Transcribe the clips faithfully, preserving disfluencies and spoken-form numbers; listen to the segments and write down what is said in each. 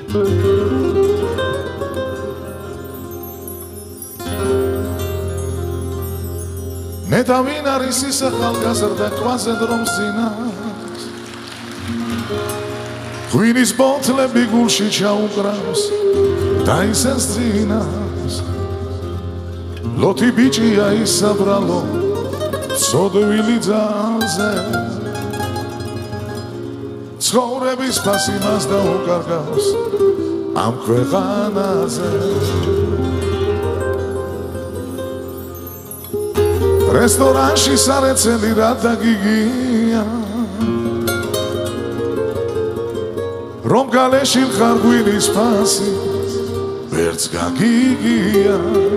ნეტა ვინ არის ის ახალგაზრდა კვაზე დრომს ძინავს ღვინის ბოთლები გულში ჩაუყრავს და ისენს ძინავს ლოთი ბიჭია ის საბრალო ცოდვილი ძალზე ცხოვრების ფასი მას დაუკარგავს ამ ქვეყანაზე რესტორანში სარეცელი რა დაგიგია რომ გალეში ხარ ღვინის ფასი ვერც გაგიგია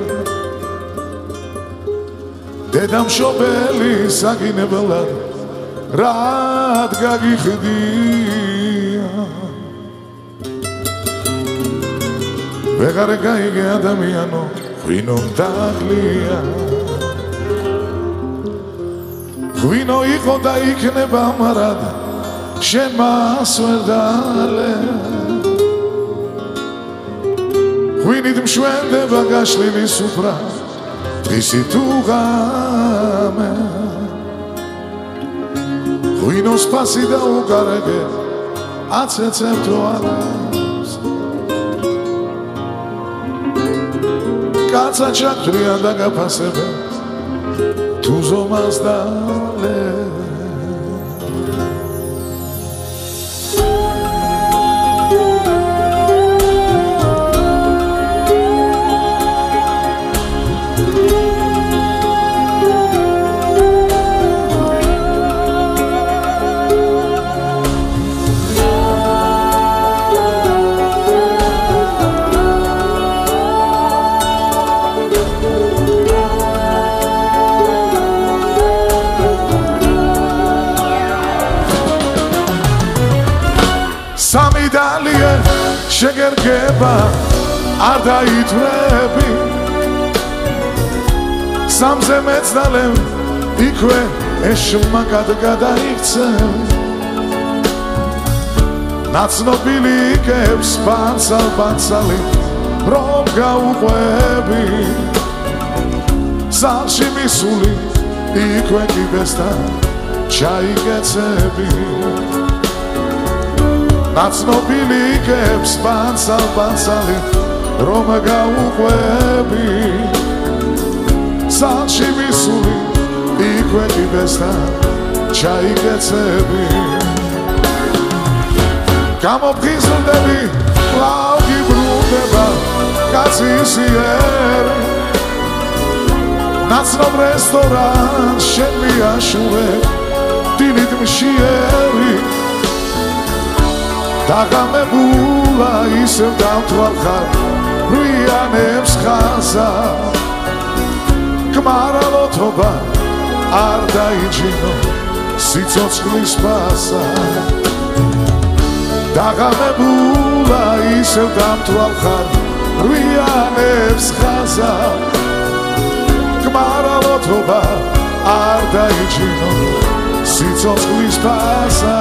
დედამშობელი საგინებლად რად გაგიხდია ვეღარ გაიგე ადამიანო ღვინომ დაღლია ღვინო იყო და იქნება მარად შენ მას ვერ დალე ღვინით მშვენდება გაშლილი სუფრა დღისი თუ ღამე ღვინოს ფასი დაუკარგე აცეცებთო არას კაცა ჩაქრია და გაფასებე თუ ზომას დალე სამი დალია შეგერგება არ დაითვრები სამზე მეცდალემ იქვე ეშმაკად გადაიქცე ნაცნობილი იქებს ბანცალ ბანცალი რომ გაუყვები სახლში მისული იქვე კიბესთან ჩაიგეცები ნაცნობილი იქებს ბანცალ ბანცალი რომ გაუყვები სახლში მისული იქვე კიბესთან ჩაიგეცები გამოფხიზლდები კვლავ გიბრუნდება კაცის იერი ნაცნობ რესტორანს შენ მიაშურებ დილით მშიერი დაღამებულა ისევ დავთვალ ხარ ბრიანებს ხაზა კმარალოთობა არ დაიჯინო სიცოცხლის ფასა დაღამებულა ისევ დავთვალ ხარ ბრიანებს ხაზა კმარალოთობა არ დაიჯინო სიცოცხლის ფასა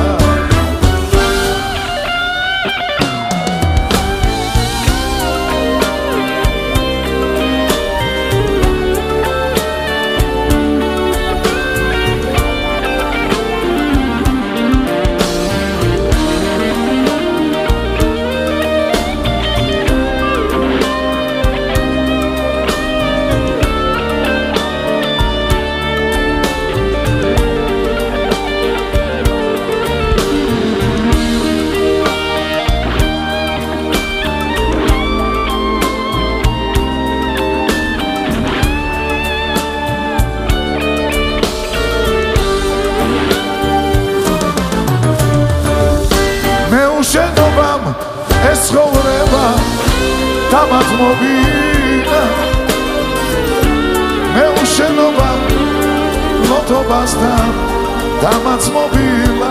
შენობამ ეს ცხოვრება დამად მოვიდა მე უშენობამ ლოთობასთან დამაც მოვიდა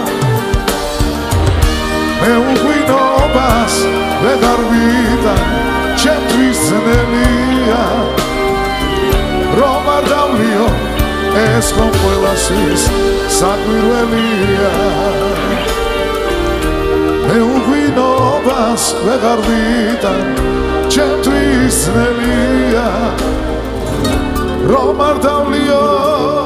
მე უღვინობას ვეღარ ვიტან ჩემთვის ძნელია რომ არ დავლიო ეს ხომ ყველასის საკვირველია მე უღვინობას ვეღარ ვიტან ჩემთვის ნელია რომ არ დავლიო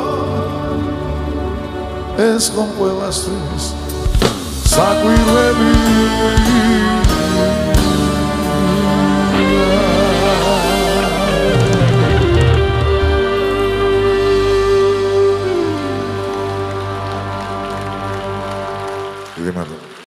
ეს ხომ ყველასთვის საკვირვები